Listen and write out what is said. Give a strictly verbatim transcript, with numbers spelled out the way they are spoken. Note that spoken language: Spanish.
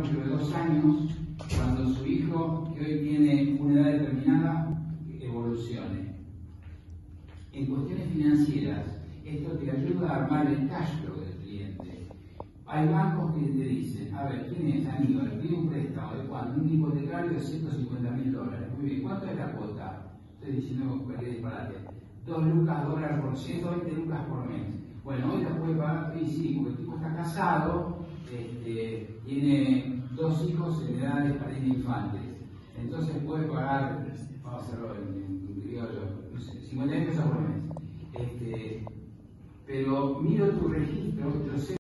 dentro de dos años, cuando su hijo, que hoy tiene una edad determinada, evolucione. En cuestiones financieras, esto te ayuda a armar el cash flow del cliente. Hay bancos que te dicen, a ver, ¿quién es Aníbal? Pide un préstamo de cuánto, un hipotecario de ciento cincuenta mil dólares. Muy bien, ¿cuánto es la cuota? Estoy diciendo cualquier disparate. Dos lucas dólares por ciento veinte lucas por mes. Bueno, hoy la puede pagar, sí, sí, porque el tipo está casado, este, tiene dos hijos en edades para infantes. Entonces puede pagar, vamos a hacerlo en, en criollo, cincuenta mil pesos por mes. Este, pero miro tu registro, yo sé